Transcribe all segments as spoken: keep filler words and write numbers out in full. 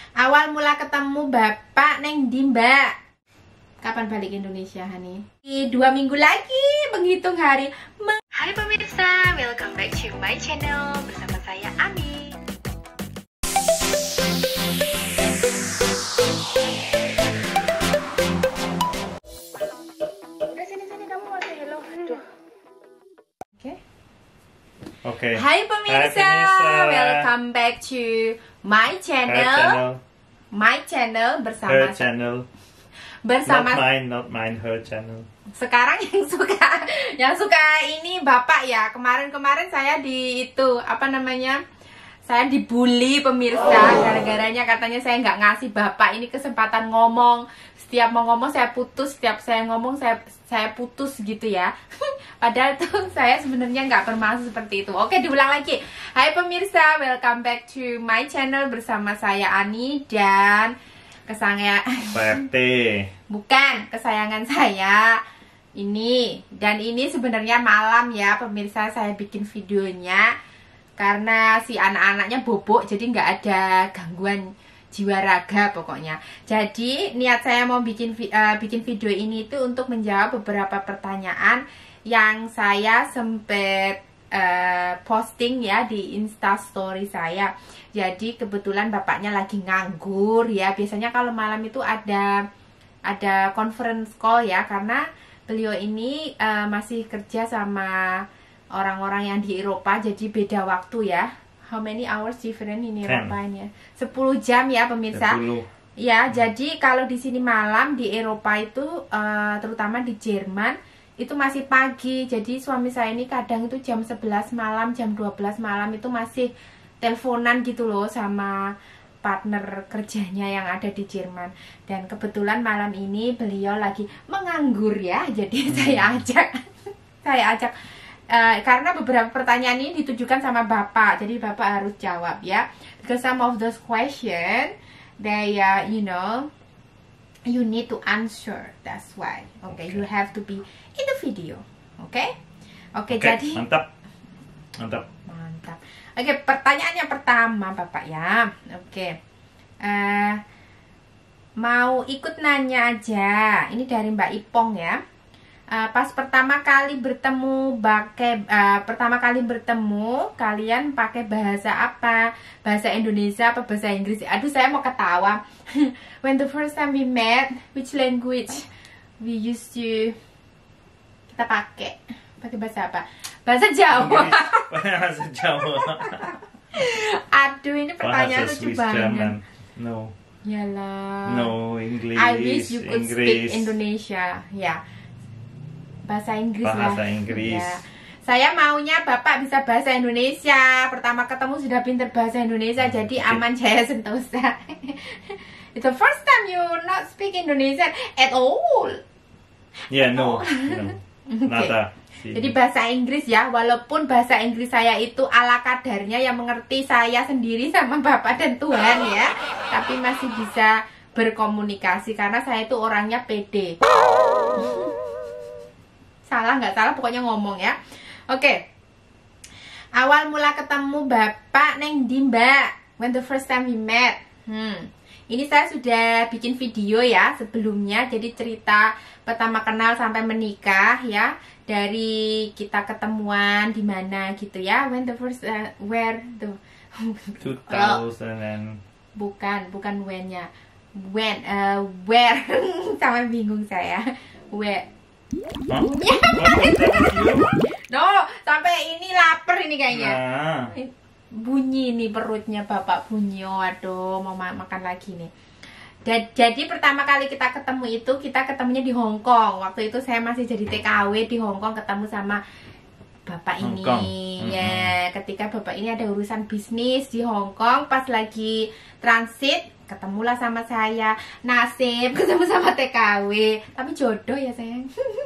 Awal mula ketemu bapak neng di Mbak. Kapan balik Indonesia, Hani? Dua minggu lagi menghitung hari. Hai pemirsa, welcome back to my channel bersama saya Ami. Udah sini-sini kamu masih hello. Aduh. Oke. Oke. Hai pemirsa, Hai pemirsa. welcome back to my channel. Her channel. My channel bersama Her channel. bersama Not mine, not mine, her channel. sekarang yang suka yang suka ini bapak ya. Kemarin-kemarin saya di itu apa namanya? Saya dibully pemirsa gara-garanya katanya saya nggak ngasih bapak ini kesempatan ngomong. Setiap mau ngomong saya putus, setiap saya ngomong saya saya putus gitu ya. Padahal tuh saya sebenarnya nggak bermaksud seperti itu. Oke, diulang lagi. Hai pemirsa, welcome back to my channel bersama saya Ani dan kesayangan P R T. bukan kesayangan saya ini. Dan ini sebenarnya malam ya pemirsa, saya bikin videonya karena si anak-anaknya bobok, jadi nggak ada gangguan jiwa raga pokoknya. Jadi niat saya mau bikin uh, bikin video ini itu untuk menjawab beberapa pertanyaan yang saya sempet uh, posting ya di Instastory saya. Jadi kebetulan bapaknya lagi nganggur ya. Biasanya kalau malam itu ada ada conference call ya, karena beliau ini uh, masih kerja sama orang-orang yang di Eropa, jadi beda waktu ya. How many hours different ini Eropa ini ya? sepuluh jam ya pemirsa. sepuluh. Ya, jadi kalau di sini malam, di Eropa itu uh, terutama di Jerman itu masih pagi. Jadi suami saya ini kadang itu jam sebelas malam, jam dua belas malam itu masih teleponan gitu loh sama partner kerjanya yang ada di Jerman. Dan kebetulan malam ini beliau lagi menganggur ya. Jadi hmm. saya ajak saya ajak Uh, karena beberapa pertanyaan ini ditujukan sama bapak, jadi bapak harus jawab ya. Because some of those question, they, uh, you know, you need to answer. That's why. Okay, okay. You have to be in the video. Oke, okay? Oke. Okay, okay, jadi mantap, mantap, mantap. Oke, okay, pertanyaan yang pertama bapak ya. Oke, okay. uh, mau ikut nanya aja. Ini dari Mbak Ipong ya. Uh, pas pertama kali bertemu pakai uh, pertama kali bertemu kalian pakai bahasa apa? Bahasa Indonesia apa bahasa Inggris? Aduh, saya mau ketawa. When the first time we met, which language we used to kita pakai? Pakai bahasa apa? Bahasa Jawa. Bahasa Jawa. Aduh, ini pertanyaan lucu banget. No. Yalah. No, English. I wish you could Inggris. speak Indonesia. Ya. Bahasa Inggris bahasa lah. Inggris. Ya. Saya maunya bapak bisa bahasa Indonesia. Pertama ketemu sudah pinter bahasa Indonesia, jadi aman Jaya Sentosa. It's the first time you not speak Indonesian at all. Yeah, no, no. Nada. Okay. Jadi bahasa Inggris ya, walaupun bahasa Inggris saya itu ala kadarnya, yang mengerti saya sendiri sama bapak dan Tuhan ya, tapi masih bisa berkomunikasi karena saya itu orangnya pede. Salah nggak salah pokoknya ngomong ya. Oke. Awal mula ketemu bapak neng di Mbak. When the first time we met. Hmm. Ini saya sudah bikin video ya sebelumnya. Jadi cerita pertama kenal sampai menikah ya. Dari kita ketemuan di mana gitu ya. When the first uh, where the two thousand and bukan bukan when-nya. When uh, where sampai bingung saya. Where huh? No, sampai ini lapar ini kayaknya. Nah. Bunyi nih perutnya bapak bunyi. Oh, aduh, mau ma makan lagi nih. Dan, jadi pertama kali kita ketemu itu kita ketemunya di Hong Kong. Waktu itu saya masih jadi T K W di Hong Kong, ketemu sama bapak ini. Mm-hmm. Ya, ketika bapak ini ada urusan bisnis di Hong Kong, pas lagi transit ketemulah sama saya. Nasib ketemu sama T K W, tapi jodoh ya sayang.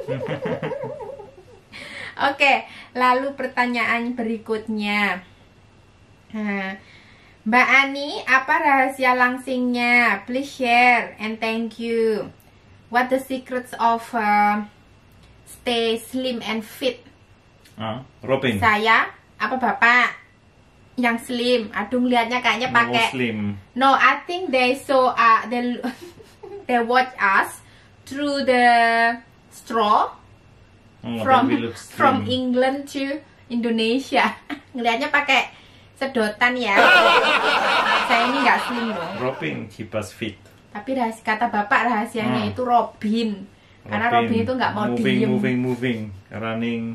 Oke, lalu pertanyaan berikutnya. Nah, Mbak Ani, apa rahasia langsingnya? Please share and thank you. What the secrets of uh, stay slim and fit? Uh, Robin. Saya apa bapak? yang slim. Aduh, lihatnya kayaknya More pakai. slim. No, I think they saw uh, they they watch us through the straw Oh, from then we look slim. from England to Indonesia. Ngelihatnya pakai sedotan ya. Saya ini nggak slim loh. Robin keep us fit. Tapi rahasia, kata bapak rahasianya Hmm. itu Robin. Karena Robin itu nggak mau moving, diem. moving, moving, running.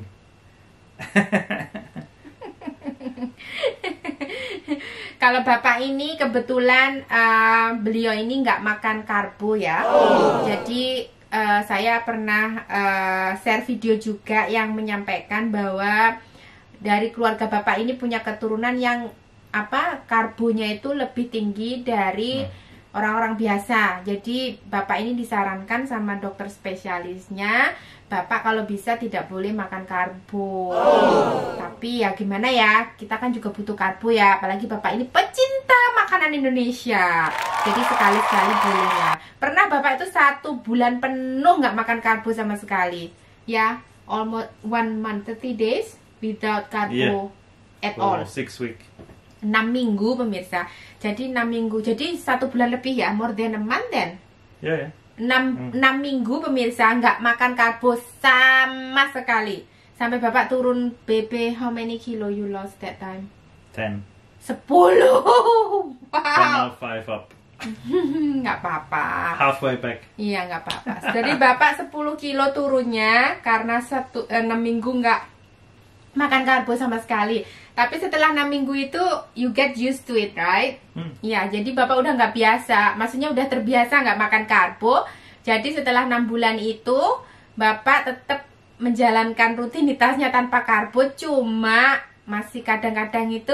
Kalau bapak ini kebetulan uh, beliau ini nggak makan karbo ya. Jadi uh, saya pernah uh, share video juga yang menyampaikan bahwa dari keluarga bapak ini punya keturunan yang apa karbonya itu lebih tinggi dari orang-orang biasa. Jadi bapak ini disarankan sama dokter spesialisnya, bapak kalau bisa tidak boleh makan karbo. Tapi ya gimana ya, kita kan juga butuh karbo ya. Apalagi bapak ini pecinta makanan Indonesia. Jadi sekali-sekali boleh ya. Pernah bapak itu satu bulan penuh nggak makan karbo sama sekali. Ya, almost one month, thirty days without karbo at all. For six week. enam minggu pemirsa. Jadi enam minggu. Jadi satu bulan lebih ya, more than a month then. Ya, ya. enam, enam minggu pemirsa nggak makan karbo sama sekali. Sampai bapak turun B B, how many kilo you lost that time? Ten. sepuluh. Ten Wow. now five up. Nggak apa-apa. Halfway back. Iya nggak apa-apa. Jadi bapak sepuluh kilo turunnya karena satu enam minggu nggak makan karbo sama sekali. Tapi setelah enam minggu itu you get used to it, right? Hmm. Ya, jadi bapak udah nggak biasa. Maksudnya udah terbiasa nggak makan karbo. Jadi setelah enam bulan itu bapak tetap menjalankan rutinitasnya tanpa karbo. Cuma masih kadang-kadang itu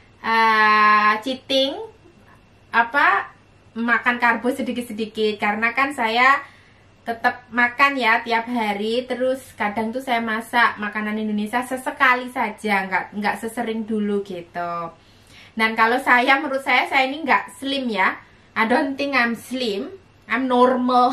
uh, cheating apa makan karbo sedikit-sedikit. Karena kan saya tetap makan ya tiap hari, terus kadang tuh saya masak makanan Indonesia sesekali saja, nggak nggak sesering dulu gitu. Dan kalau saya, menurut saya saya ini nggak slim ya. I don't think I'm slim, I'm normal.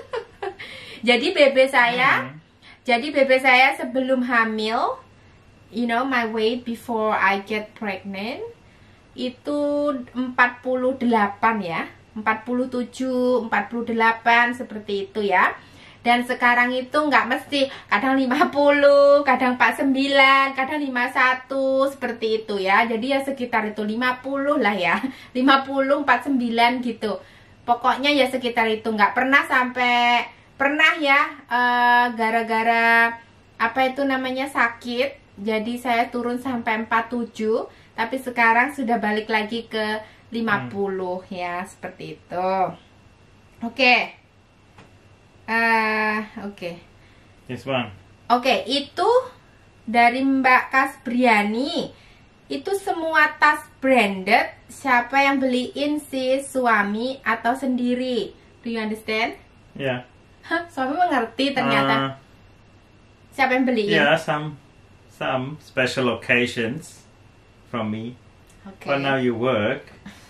Jadi B B saya, Hmm. jadi B B saya sebelum hamil, you know my weight before I get pregnant itu empat puluh delapan ya. empat puluh tujuh, empat puluh delapan seperti itu ya. Dan sekarang itu nggak mesti, kadang lima puluh, kadang empat puluh sembilan, kadang lima puluh satu seperti itu ya. Jadi ya sekitar itu lima puluh lah ya. lima puluh, empat puluh sembilan gitu. Pokoknya ya sekitar itu, nggak pernah sampai pernah ya gara-gara uh, apa itu namanya sakit. Jadi saya turun sampai empat puluh tujuh, tapi sekarang sudah balik lagi ke lima puluh hmm. ya, seperti itu. Oke. Okay. Uh, oke. Okay. This one. Oke, okay, itu dari Mbak Kasbriani. Itu semua tas branded. Siapa yang beliin, si suami atau sendiri? Do you understand? Yeah. Hah, suami mengerti ternyata. Uh, Siapa yang beliin? yeah, some some special occasions from me. Okay. But now you work,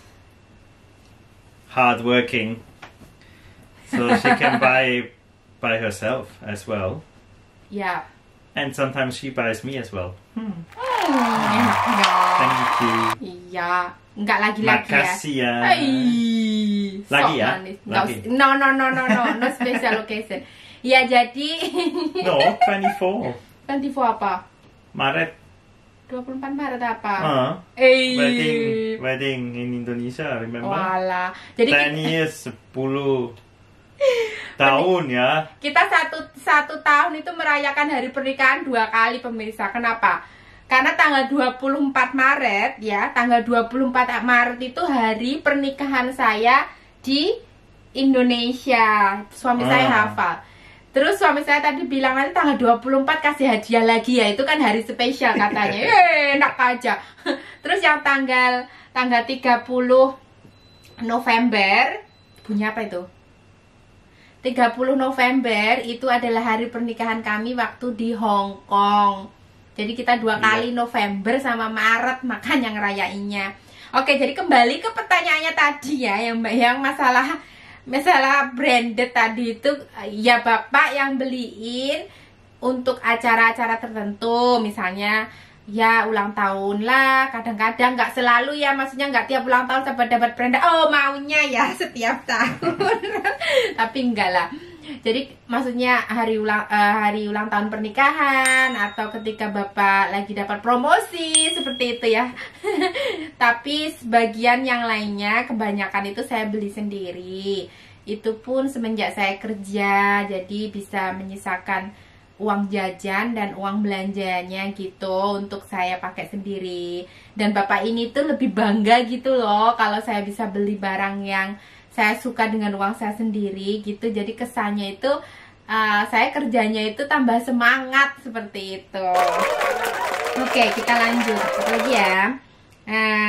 hard working, so she can buy by herself as well. Ya. And sometimes she buys me as well. Hmm, enak ya. Thank you. Iya, enggak lagi-lagi ya. Makasih ya. Ay, Lagi sok ya? manis. Nggak Lagi. us- No, no, no, no, no, no special occasion. Ya jadi. No, twenty-four. Nanti apa? Maret. dua puluh empat Maret apa? Uh, Eh. wedding, wedding in Indonesia, remember? Walah. Jadi Ten kita, years, sepuluh tahun ya. kita satu satu tahun itu merayakan hari pernikahan dua kali pemirsa. Kenapa? Karena tanggal dua puluh empat Maret ya, tanggal dua puluh empat Maret itu hari pernikahan saya di Indonesia. Suami Ah. saya hafal. Terus suami saya tadi bilang nanti tanggal dua puluh empat kasih hadiah lagi ya. Itu kan hari spesial katanya. Eh, enak aja. Terus yang tanggal tanggal tiga puluh November, bunyi apa itu? tiga puluh November itu adalah hari pernikahan kami waktu di Hong Kong. Jadi kita dua Iya. kali November sama Maret makan yang ngerayainnya. Oke, jadi kembali ke pertanyaannya tadi ya, yang yang masalah masalah branded tadi itu, ya bapak yang beliin untuk acara-acara tertentu, misalnya ya ulang tahun lah, kadang-kadang nggak selalu ya, maksudnya nggak tiap ulang tahun sahabat dapat beranda. Oh maunya ya setiap tahun tapi enggak lah. Jadi maksudnya hari ulang uh, hari ulang tahun pernikahan atau ketika bapak lagi dapat promosi seperti itu ya. Tapi sebagian yang lainnya kebanyakan itu saya beli sendiri. Itu pun semenjak saya kerja, jadi bisa menyisakan uang jajan dan uang belanjanya gitu untuk saya pakai sendiri. Dan bapak ini tuh lebih bangga gitu loh kalau saya bisa beli barang yang saya suka dengan uang saya sendiri gitu. Jadi kesannya itu uh, saya kerjanya itu tambah semangat seperti itu. Oke, kita lanjut apa lagi ya. uh,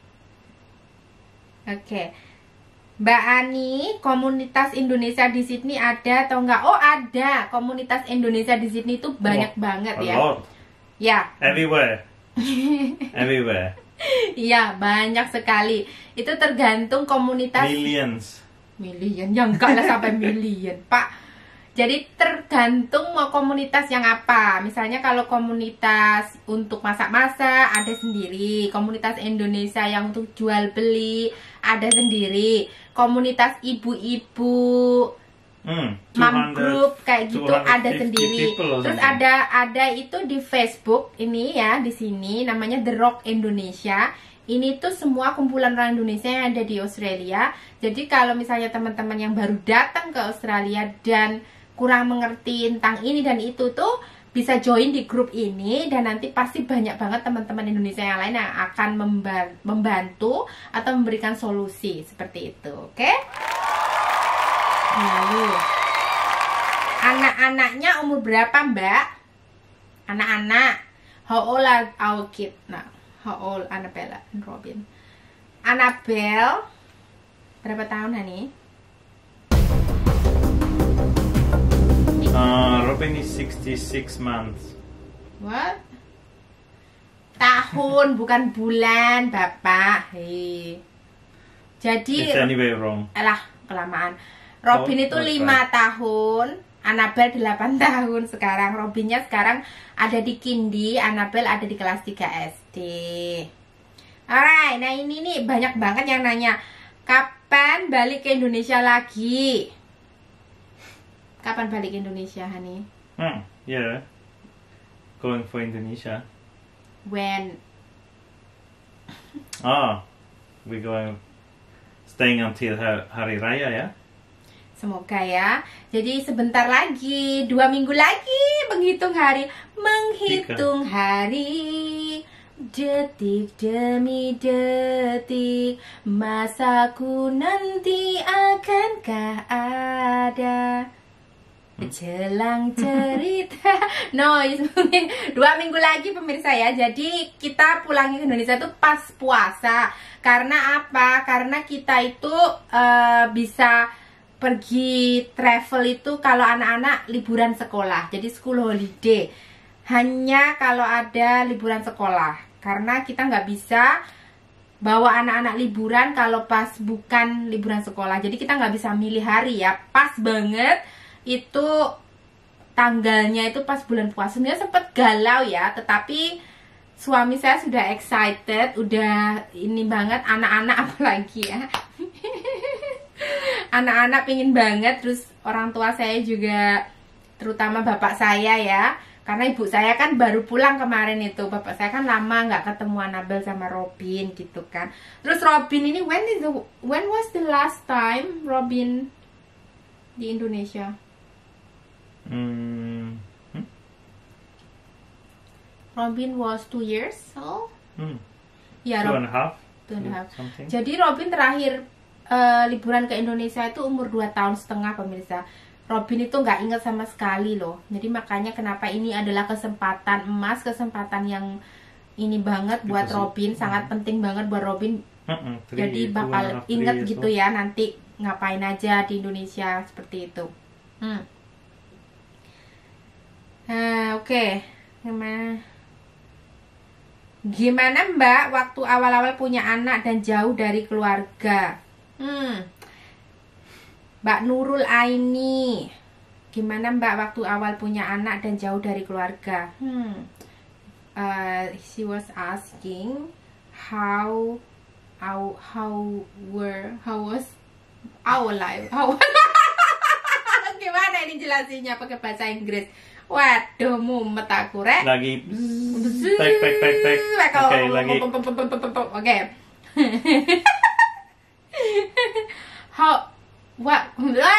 Oke, Mbak Ani, komunitas Indonesia di Sydney ada atau enggak? Oh ada, komunitas Indonesia di Sydney itu banyak oh, banget ya. Lot. Ya. Everywhere. Everywhere. Iya, banyak sekali. Itu tergantung komunitas. Millions. Million, ya enggak lah sampai million, Pak. Jadi tergantung mau komunitas yang apa. Misalnya kalau komunitas untuk masak-masak ada sendiri. Komunitas Indonesia yang untuk jual beli ada sendiri. Komunitas ibu-ibu, hmm, mom group kayak gitu ada sendiri. Terus ada ada itu di Facebook ini ya, di sini namanya The Rock Indonesia. Ini tuh semua kumpulan orang Indonesia yang ada di Australia. Jadi kalau misalnya teman-teman yang baru datang ke Australia dan kurang mengerti tentang ini dan itu tuh bisa join di grup ini, dan nanti pasti banyak banget teman-teman Indonesia yang lain yang akan membantu atau memberikan solusi seperti itu. Oke? Okay? Lalu anak-anaknya umur berapa, Mbak? Anak-anak, how old are our kid? Nah, how old Annabella and Robin? Annabelle berapa tahun, Hani? Uh, Robin is sixty-six months. What? Tahun bukan bulan, Bapak. Hei. Jadi It's anyway wrong. Alah, kelamaan. Robin oh, itu lima right. tahun, Annabelle delapan tahun sekarang. Robinnya sekarang ada di Kindi, Annabelle ada di kelas tiga S D. Alright, nah ini nih banyak banget yang nanya, kapan balik ke Indonesia lagi? Kapan balik ke Indonesia, Hani? Hmm, yeah. Going for Indonesia. When? Oh, we going staying until Hari Raya ya? Semoga ya. Jadi sebentar lagi, dua minggu lagi menghitung hari, menghitung Tiga. hari, detik demi detik, masaku nanti akankah ada? Jelang cerita noise. Dua minggu lagi pemirsa ya. Jadi kita pulang ke Indonesia itu pas puasa. Karena apa? Karena kita itu uh, bisa pergi travel itu kalau anak-anak liburan sekolah. Jadi school holiday. Hanya kalau ada liburan sekolah. Karena kita nggak bisa bawa anak-anak liburan kalau pas bukan liburan sekolah. Jadi kita nggak bisa milih hari ya. Pas banget itu tanggalnya itu pas bulan puasa. Sebenarnya sempet galau ya, tetapi suami saya sudah excited, udah ini banget, anak-anak apalagi ya. Anak-anak pingin banget, terus orang tua saya juga, terutama bapak saya ya, karena ibu saya kan baru pulang kemarin itu, bapak saya kan lama nggak ketemu Annabelle sama Robin gitu kan. Terus Robin ini when is the when was the last time Robin di Indonesia? Hmm. Hmm? Robin was two years old. Hmm. Ya, two and a half. Two and a half. Something. Jadi Robin terakhir uh, liburan ke Indonesia itu umur dua tahun setengah pemirsa. Robin itu nggak inget sama sekali loh. Jadi makanya kenapa ini adalah kesempatan emas, kesempatan yang ini banget buat Because Robin, it, sangat mm. penting banget buat Robin. Mm -mm, three, Jadi bakal inget gitu ya nanti ngapain aja di Indonesia seperti itu. Hmm. Nah, oke. Okay. Gimana? Gimana Mbak waktu awal-awal punya anak dan jauh dari keluarga? Hmm. Mbak Nurul Aini, gimana Mbak waktu awal punya anak dan jauh dari keluarga? Hmm. uh, she was asking how how how were how was our life. How gimana ini jelasinnya pakai bahasa Inggris? Waduh, mumet aku rek. Lagi. Back back back back. Oke, lagi. Oke. How what?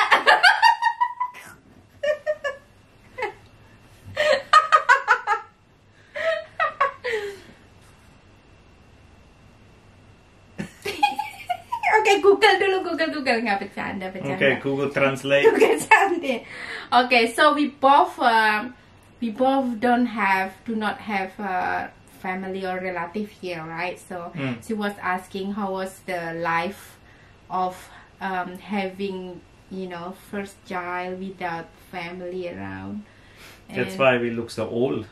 Oke, Google dulu, Google, Google, nggak bercanda, bercanda. Oke, okay, Google Translate. Google Translate. Okay, so we both, uh, we both don't have, do not have a family or relative here, right? So mm. she was asking how was the life of um, having, you know, first child without family around. That's And why we look so old.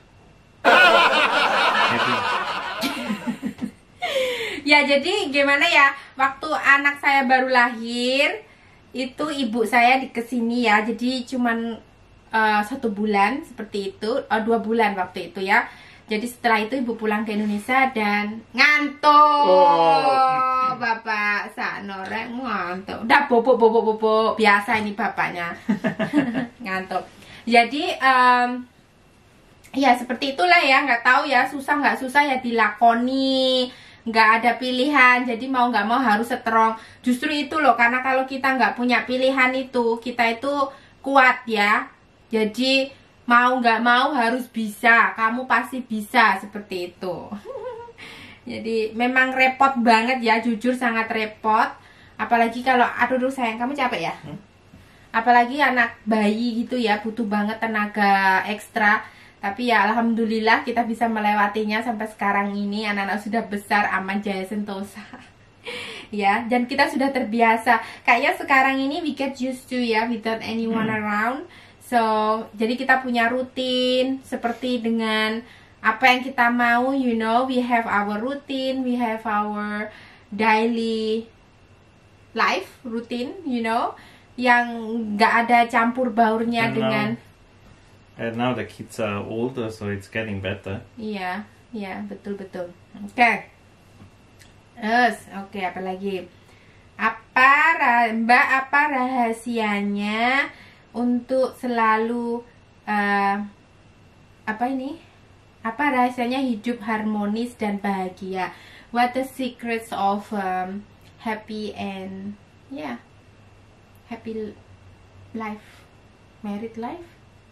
Ya, jadi gimana ya, waktu anak saya baru lahir itu ibu saya di kesini ya, jadi cuman uh, satu bulan seperti itu, uh, dua bulan waktu itu ya. Jadi setelah itu ibu pulang ke Indonesia dan ngantuk. Oh. Bapak Sanore ngantuk. Udah bobok bobok bobok biasa ini bapaknya. Ngantuk. Jadi um, ya seperti itulah ya, nggak tahu ya, susah nggak susah ya dilakoni. Nggak ada pilihan, jadi mau nggak mau harus strong. Justru itu loh, karena kalau kita nggak punya pilihan itu, kita itu kuat ya. Jadi mau nggak mau harus bisa, kamu pasti bisa, seperti itu. Jadi memang repot banget ya, jujur sangat repot. Apalagi kalau, aduh aduh sayang, kamu capek ya? Hmm? Apalagi anak bayi gitu ya, butuh banget tenaga ekstra. Tapi ya alhamdulillah kita bisa melewatinya sampai sekarang ini. Anak-anak sudah besar, aman jaya sentosa. Ya, dan kita sudah terbiasa. Kayaknya sekarang ini we get used to ya, without anyone hmm. around. So, jadi kita punya rutin seperti dengan apa yang kita mau, you know, we have our routine, we have our daily life routine, you know, yang nggak ada campur baurnya And dengan now, and now the kids are older, so it's getting better. Iya, iya, betul-betul. Oke. Okay. Terus, oke, okay, apa lagi? Apa, Mbak, apa rahasianya untuk selalu uh, apa ini? Apa rahasianya hidup harmonis dan bahagia? What the secrets of um, happy and yeah, happy life, married life?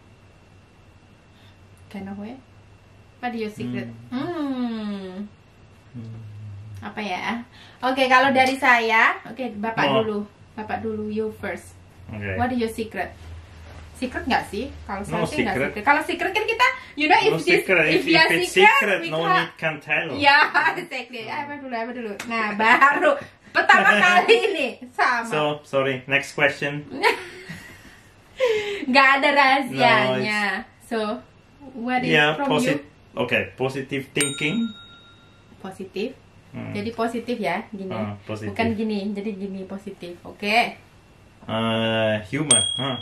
Kind of way. What do you secret? Hmm. hmm. Apa ya? Oke, okay, kalau dari saya, oke, okay, Bapak oh. dulu. Bapak dulu, you first. Okay. What is your secret? Secret nggak sih? Kalau saya no sih nggak secret. secret. Kalau secret kan kita, you know, if no this, secret. if, if, if if it's secret, secret, no can... need can tell. Ya, exactly. Apa dulu, apa dulu. Nah, baru pertama kali ini sama. So, sorry. Next question. Nggak ada rahasianya. No, so, what is yeah, from you? Okay, positive thinking. Positif. Hmm. Jadi positif ya, gini. Uh, positif. Bukan gini, jadi gini positif. Oke. Okay. Uh, humor, huh?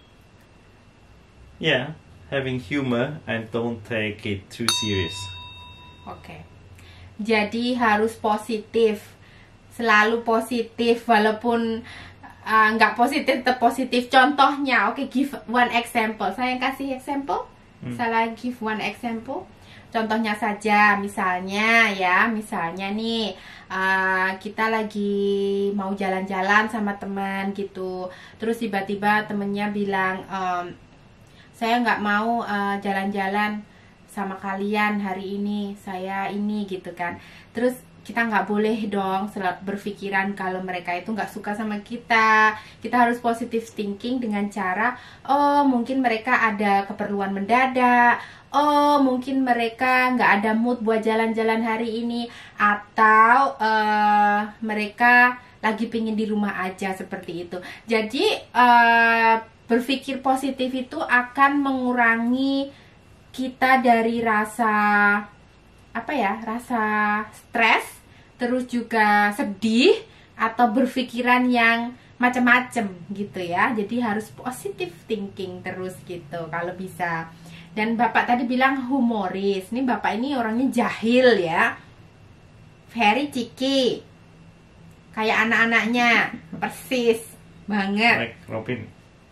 Yeah, having humor and don't take it too serious. Oke. Okay. Jadi harus positif, selalu positif, walaupun nggak uh, positif, tetap positif. Contohnya, oke, okay, give one example. Saya kasih example. Hmm. Saya give one example. Contohnya saja, misalnya ya, misalnya nih uh, kita lagi mau jalan-jalan sama teman gitu, terus tiba-tiba temennya bilang, um, saya nggak mau jalan-jalan uh, sama kalian hari ini, saya ini gitu kan. Terus kita nggak boleh dong berpikiran kalau mereka itu nggak suka sama kita. Kita harus positive thinking dengan cara, oh mungkin mereka ada keperluan mendadak, oh mungkin mereka nggak ada mood buat jalan-jalan hari ini, atau uh, mereka lagi pingin di rumah aja, seperti itu. Jadi uh, berpikir positif itu akan mengurangi kita dari rasa apa ya, rasa stres, terus juga sedih atau berpikiran yang macam-macam gitu ya. Jadi harus positive thinking terus gitu kalau bisa. Dan bapak tadi bilang humoris. Ini bapak ini orangnya jahil ya. Very cheeky. Kayak anak-anaknya. Persis banget. Like Robin.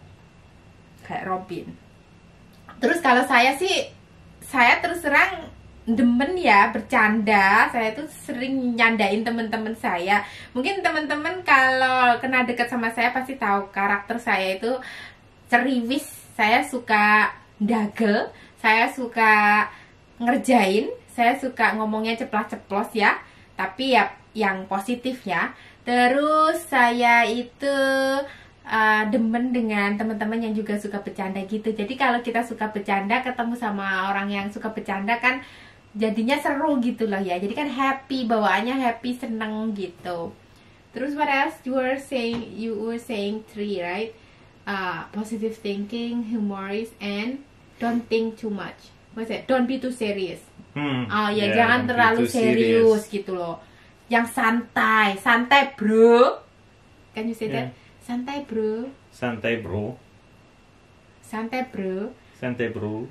Kayak Robin. Terus kalau saya sih, saya terus terang demen ya bercanda. Saya tuh sering nyandain temen-temen saya. Mungkin temen-temen kalau kena dekat sama saya pasti tahu karakter saya itu ceriwis. Saya suka dagel, saya suka ngerjain, saya suka ngomongnya ceplas-ceplos ya, tapi ya yang positif ya. Terus saya itu uh, demen dengan teman-teman yang juga suka bercanda gitu. Jadi kalau kita suka bercanda, ketemu sama orang yang suka bercanda kan jadinya seru gitu loh ya. Jadi kan happy, bawaannya happy, seneng gitu. Terus what else you were saying? You were saying three, right? Uh, positive thinking, humorous, and don't think too much. What's it? Don't be too serious. Hmm, Oh ya, yeah, jangan don't be terlalu too serius gitu loh. Yang santai, santai bro. Can you say Yeah. that? Santai bro, Santai bro. santai bro. Santai bro.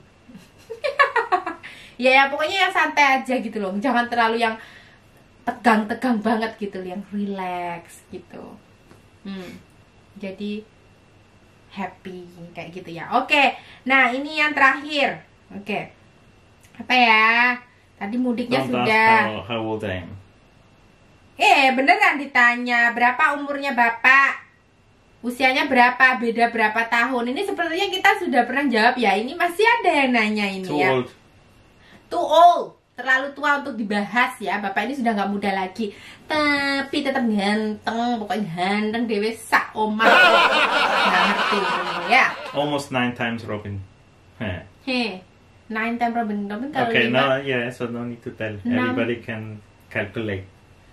Ya, ya pokoknya yang santai aja gitu loh. Jangan terlalu yang tegang-tegang banget gitu, yang relax gitu. Hmm. Jadi happy kayak gitu ya. Oke, nah ini yang terakhir. Oke, apa ya? Tadi mudiknya Don't sudah. ask how, how old I am. Eh, beneran ditanya berapa umurnya bapak? Usianya berapa? Beda berapa tahun? Ini sepertinya kita sudah pernah jawab ya. Ini masih ada yang nanya ini Too ya. old. Too old. Terlalu tua untuk dibahas ya. Bapak ini sudah nggak muda lagi, tapi tetap ganteng. Pokoknya ganteng dewe sak omah. Nggak ngerti ya. Almost nine times Robin. Heh. Heh, nine time Robin. Robin kalau Okay, lima, no, yeah, so no need to tell. Enam. Everybody can calculate.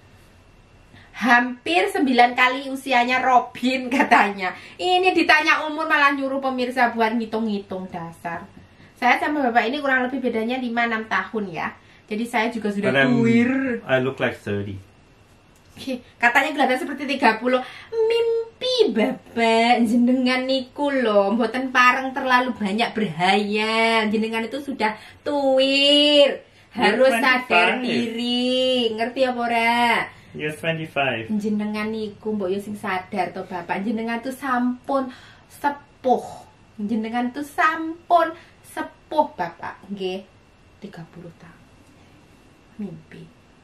hampir sembilan kali usianya Robin katanya. Ini ditanya umur malah nyuruh pemirsa buat ngitung-ngitung, dasar. Saya sama bapak ini kurang lebih bedanya lima enam tahun ya. Jadi saya juga sudah But I'm- tuir. I look like thirty. Katanya kelihatan seperti tiga puluh. Mimpi bapak jenengan niku loh, mboten pareng terlalu banyak berhayal. Jenengan itu sudah tuir. Harus You're sadar twenty-five. diri. Ngerti apa ora? You're twenty-five. Jenengan niku mbok yo sing sadar to bapak. Jenengan tuh sampun sepuh. Jenengan tuh sampun sepuh bapak. Nggih. tiga puluh tahun. Mimpi.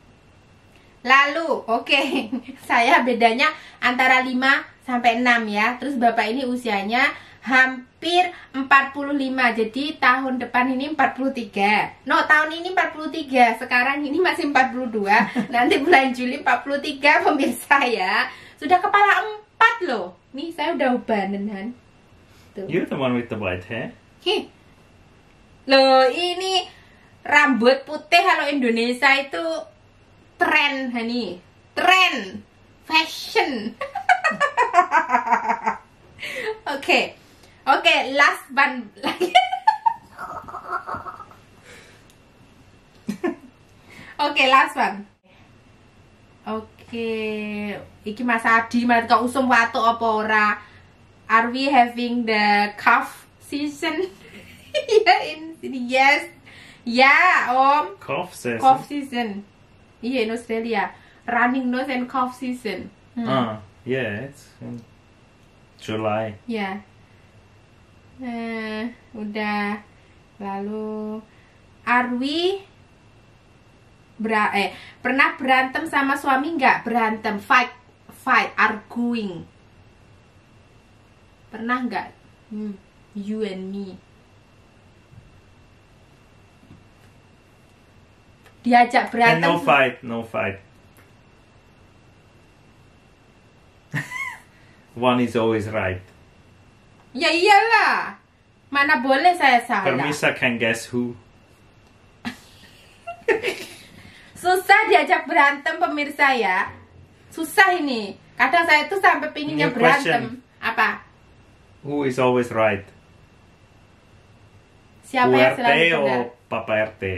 Lalu, oke, okay. Saya bedanya antara lima sampai enam ya. Terus bapak ini usianya hampir empat puluh lima. Jadi tahun depan ini empat puluh tiga. No, tahun ini empat puluh tiga. Sekarang ini masih empat puluh dua. Nanti bulan Juli empat puluh tiga pemirsa ya. Sudah kepala empat loh. Nih saya udah ubanan. Tuh. You're the one with the white hair. Hih. Loh, ini rambut putih kalau Indonesia itu tren, Hani. Tren. Fashion. Oke. Okay. Oke, okay, last one lagi. Oke, okay, last one. Oke, okay. Iki Mas Adi, malah kok usum watuk apa ora? Are we having the calf season? Yeah, in yes. Ya, Om. Cough says. Cough season. Iya, in Australia. Running nose and cough season. Hmm. Ah, yeah, it's in July. Ya. Nah, udah. Lalu Arwi bera eh pernah berantem sama suami nggak? Berantem, fight, fight, arguing. Pernah nggak? Hmm. You and me. Diajak And berantem. no fight, no fight. One is always right. Ya iyalah. Mana boleh saya salah. Permisa can guess who. Susah diajak berantem pemirsa ya. Susah ini. Kadang saya tuh sampai pinginnya New berantem. Apa? Who is always right? Siapa U yang R T selalu benar? or Papa R T?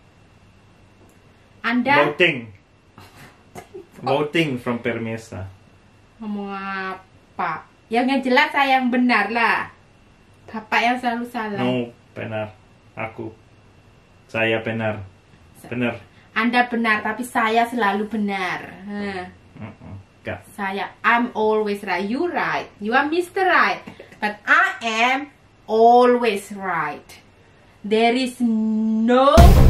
Anda Voting. Voting from Permisa. ngomong apa? Yang yang jelas saya yang benar lah. Bapak yang selalu salah. No, benar. Aku. Saya benar. Benar. Anda benar, tapi saya selalu benar. Huh. Uh-uh. Enggak. Saya, I'm always right. You right. You are Mister Right. But I am always right. There is no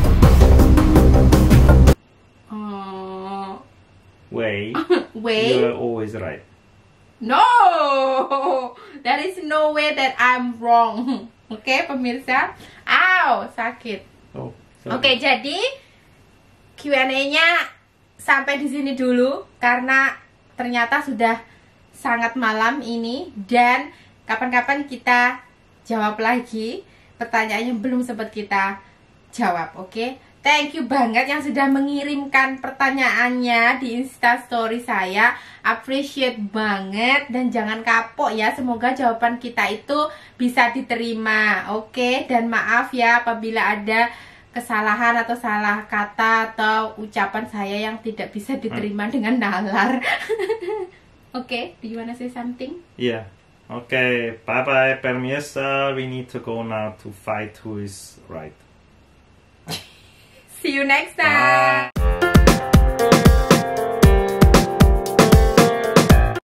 uh, way. way. You're always right. No, there is no way that I'm wrong. Oke, okay, pemirsa. Aw, sakit. Oh, Oke, okay, jadi Q and A-nya sampai di sini dulu karena ternyata sudah sangat malam ini dan kapan-kapan kita jawab lagi pertanyaan yang belum sempat kita jawab. Oke, okay? Thank you banget yang sudah mengirimkan pertanyaannya di Instastory saya. Appreciate banget dan jangan kapok ya. Semoga jawaban kita itu bisa diterima. Oke, okay? Dan maaf ya apabila ada kesalahan atau salah kata atau ucapan saya yang tidak bisa diterima hmm. dengan nalar. Oke, okay, do you wanna say something? Yeah. Okay, bye bye, permisa. We need to go now to fight who is right. See you next time. Bye.